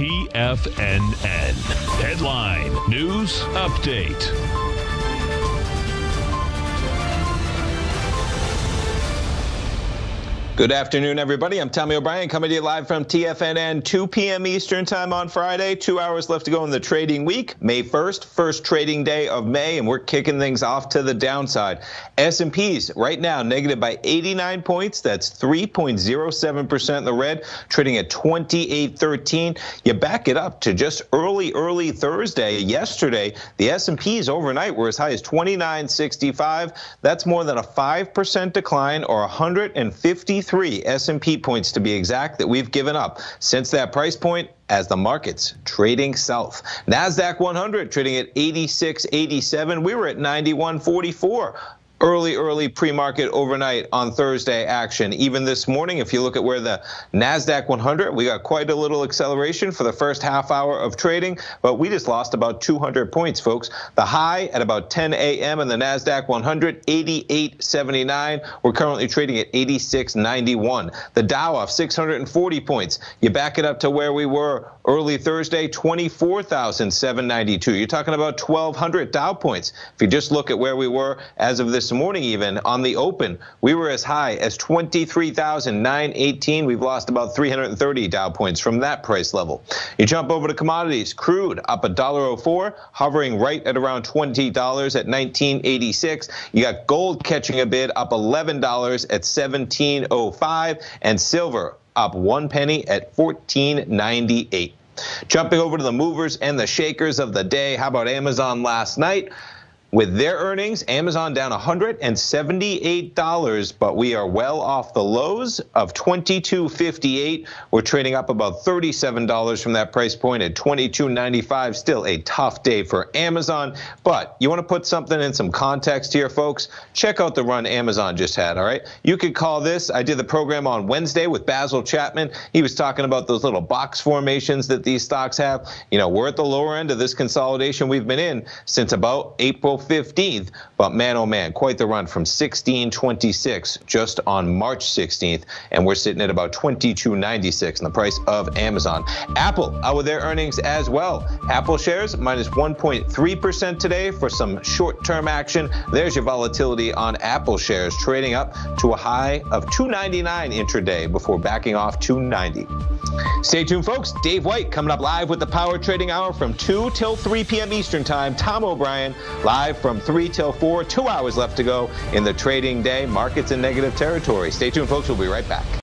TFNN. Headline News Update. Good afternoon, everybody. I'm Tommy O'Brien coming to you live from TFNN, 2 p.m. Eastern time on Friday. 2 hours left to go in the trading week. May 1st, first trading day of May, and we're kicking things off to the downside. S&Ps right now negative by 89 points. That's 3.07% in the red, trading at 28.13. You back it up to just early Thursday. Yesterday, the S&Ps overnight were as high as 29.65. That's more than a 5% decline, or 153 S&P points to be exact, that we've given up since that price point as the market's trading south. NASDAQ 100 trading at 86.87. We were at 91.44. Early pre-market overnight on Thursday action. Even this morning, if you look at where the NASDAQ 100, we got quite a little acceleration for the first half hour of trading, but we just lost about 200 points, folks. The high at about 10 a.m. in the NASDAQ 100, 88.79. We're currently trading at 86.91. The Dow off 640 points. You back it up to where we were early Thursday, 24,792. You're talking about 1,200 Dow points. If you just look at where we were as of this morning, even on the open, we were as high as 23,918. We've lost about 330 Dow points from that price level. You jump over to commodities. Crude up $1.04, hovering right at around $20 at 19.86. You got gold catching a bid, up $11 at 17.05, and silver up 1 penny at 14.98. Jumping over to the movers and the shakers of the day. How about Amazon last night? With their earnings, Amazon down $178, but we are well off the lows of $22.58. We're trading up about $37 from that price point at $22.95. Still a tough day for Amazon, but you want to put something in some context here, folks? Check out the run Amazon just had, all right? You could call this, I did the program on Wednesday with Basil Chapman. He was talking about those little box formations that these stocks have. You know, we're at the lower end of this consolidation we've been in since about April 15th, but man, oh man, quite the run from 16.26 just on March 16th, and we're sitting at about 22.96 in the price of Amazon. Apple out with their earnings as well. Apple shares minus 1.3% today for some short-term action. There's your volatility on Apple shares, trading up to a high of $2.99 intraday before backing off $2.90. Stay tuned, folks. Dave White coming up live with the Power Trading Hour from 2 till 3 p.m. Eastern Time. Tom O'Brien live from 3 till 4. 2 hours left to go in the trading day. Markets in negative territory. Stay tuned, folks. We'll be right back.